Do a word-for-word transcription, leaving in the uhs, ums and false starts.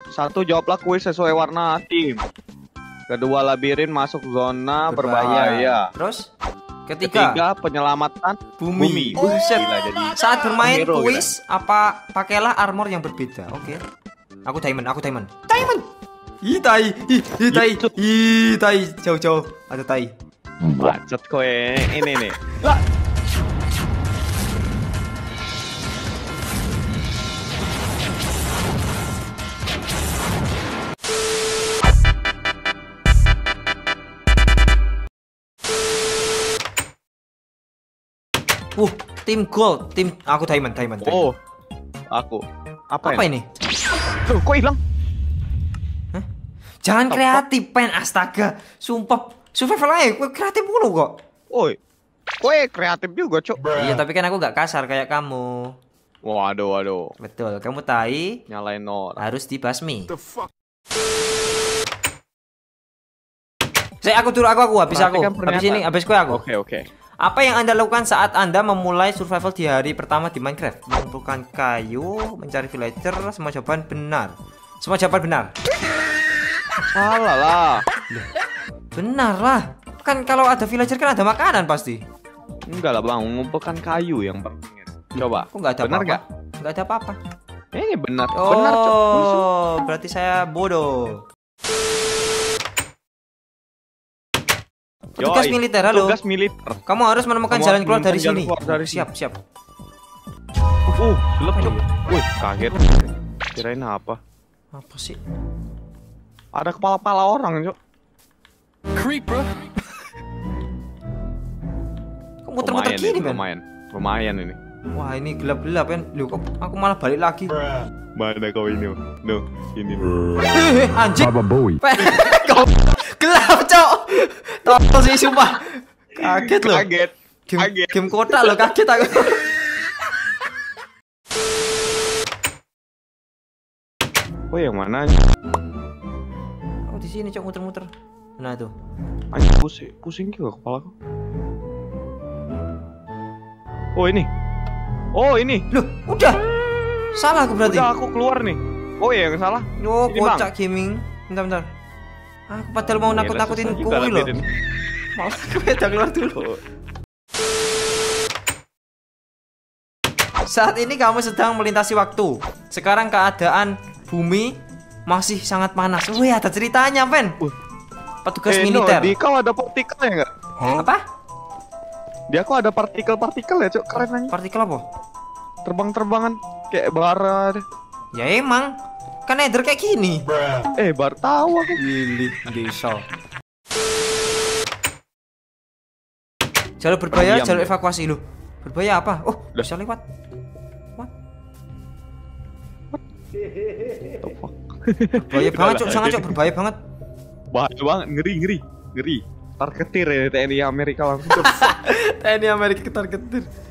Satu, jawablah kuis sesuai warna tim. Kedua, labirin masuk zona berbahaya. berbahaya. Terus? Ketiga, Ketiga penyelamatan bumi. bumi. Buset. Gila, jadi saat bermain hero, kuis, gila. apa pakailah armor yang berbeda. Oke. Okay. Aku diamond, aku diamond. Diamond. Ih, tai. Ih, ih tai. Ih, tai. Jauh-jauh. Ada tai. Bacot kowe. Ini nih. Lah. Uh, tim gold, tim aku diamond, diamond. diamond. Oh, aku. Apa, Apa ini? Tuh, kok hilang? Hah? Jangan Apa? kreatif, pen astaga. Sumpah, survival aja, gue kreatif mulu kok. Oi, kue kreatif juga, Cok. Iya, tapi kan aku gak kasar kayak kamu. Waduh, waduh. Betul, kamu tai. Nyalain orang. Harus dibasmi. The fuck? Saya aku turun, aku aku habis aku. Habis ini, habis kue aku. Oke, oke. Apa yang Anda lakukan saat Anda memulai survival di hari pertama di Minecraft? Mengumpulkan kayu, mencari villager, semua jawaban benar. Semua jawaban benar. Salah lah. Benar lah. Kan kalau ada villager kan ada makanan pasti. Enggak lah bang, mengumpulkan kayu yang penting. Coba. Kok nggak ada benar nggak? Nggak ada apa-apa. Ini benar. Oh, benar, Cok. Berarti saya bodoh. Tugas Yoi, militer, halo. Tugas militer. Kamu harus menemukan Kamu jalan keluar dari jalan sini. Keluar dari siap, sini. siap. Uh, gelap, Cok. Wih, kaget. Kirain apa? Apa sih? Ada kepala-kepala orang, Cok. Creep, bro. Kok muter-muter gini, kan? Lumayan. Lumayan ini. Wah, ini gelap-gelap kan. Loh, kok aku malah balik lagi. Mana kau ini? No, ini. Eh, anjing. Kau gelap, Cok. Tolong sih sumpah. Kaget loh. Kaget. Game, Kaget. game kotak loh, kaget aku. Oh, yang mana? Oh, di sini, Cok, muter-muter. Nah, tuh. Anjing pusing, pusing juga kepalaku. Oh, ini. Oh, ini. Loh, udah. Salah aku berarti. Udah aku keluar nih. Oh, iya yang salah. Oh, Ini, kocak gaming. Bentar, bentar. Aku padahal mau nakut-nakutin kowe loh. Malah aku udah keluar dulu. Saat ini kamu sedang melintasi waktu. Sekarang keadaan bumi masih sangat panas. Wih, ada ceritanya, Pen. Uh. Petugas eh, militer. No, di kau ada partikelnya nggak? Huh? Apa? Di aku ada partikel-partikel ya, Cok. Keren aja. Partikel apa? Terbang-terbangan kayak bara. Ya emang. Kan nether kayak gini. Eh, baru tahu aku. Lili desa. Jalur berbahaya, Diam, jalur ya. evakuasi lu. Berbahaya apa? Oh, Loh. bisa lewat. What? The fuck? Berbahaya banget, Cok. Sangat, Cok. Berbahaya banget. Bahaya banget, ngeri, ngeri, ngeri. Targetir ya T N I Amerika langsung. T N I Amerika ketar-ketir.